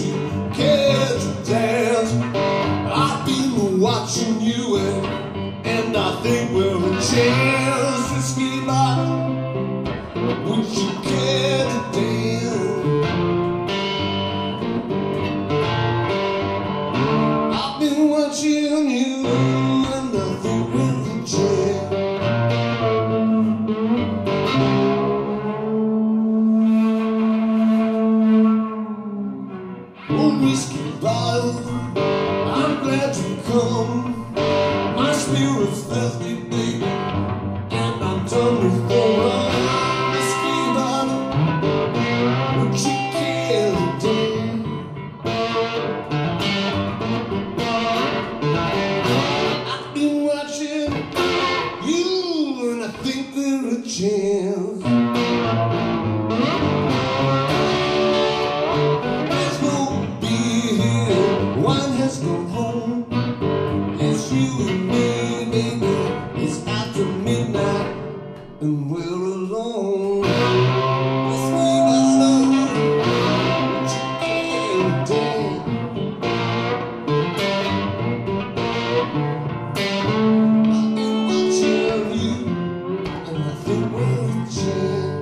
you care to dance? I've been watching you and I think we're a chance. Whiskey bottle, would you care to dance? I've been watching you and I think we're a chance. Whiskey bottle, I'm glad you come. My spirit's thirsty, baby, and I'm done with the run. Whiskey bottle, would you care to dance? I've been watching you and I think we're a chance. Wine has gone home. It's you and me, baby. It's after midnight and we're alone. Whiskey bottle, would you care to dance? I've been watching you and I think we're a chance.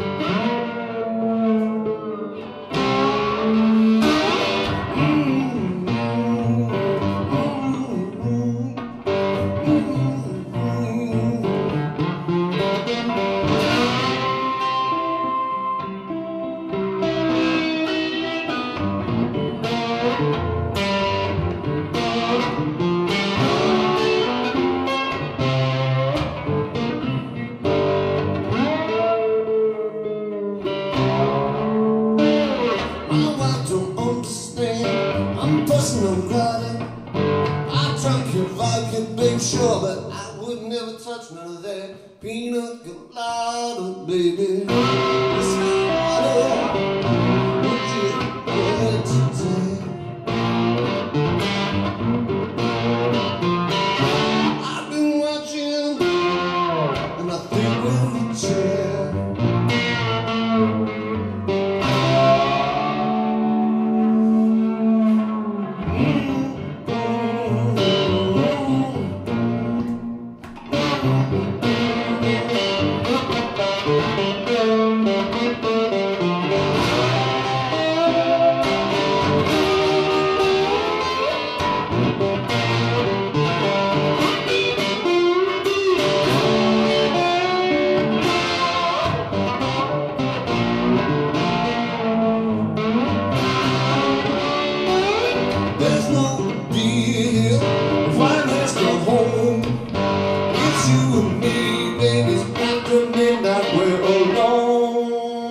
I'm busting on grinding. I drunk your vodka, babe, sure, but I would never touch none of that peanut colada, baby. Whiskey bottle, would you care to dance? I've been watching, and I think we're a chance. There's no beer, wine has come home. It's you and me, baby, it's after midnight, we're alone.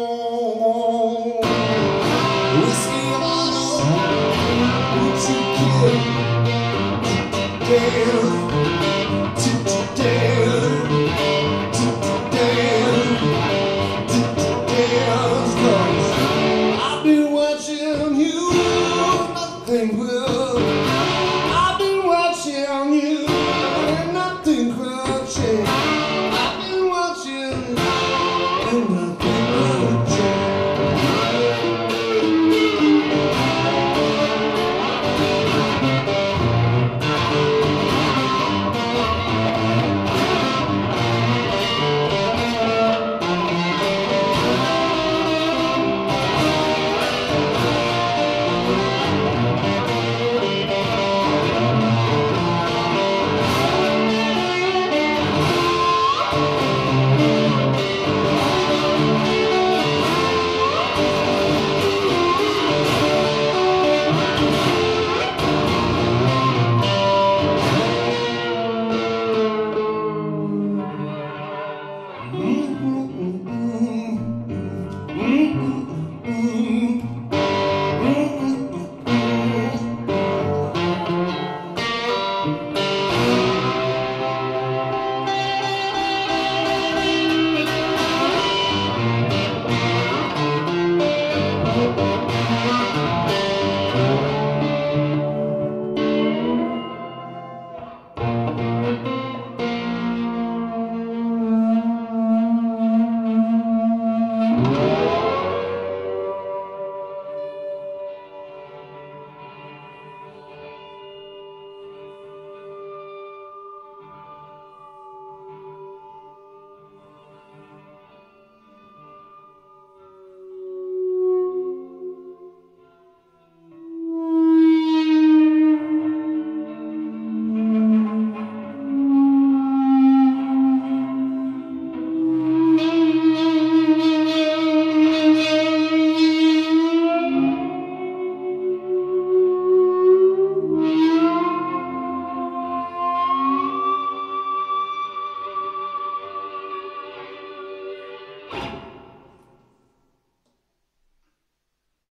Whiskey bottle, would you care to dance? To dance, to dance, to dance, 'cause I've been watching you, nothing will